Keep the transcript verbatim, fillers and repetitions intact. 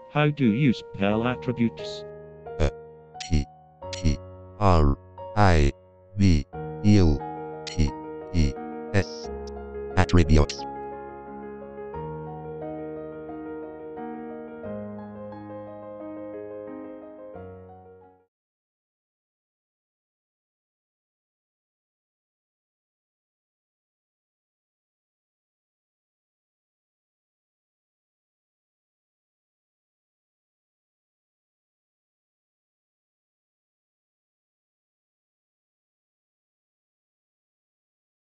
How do you spell attributes? A T T R I B U T E S. Attributes.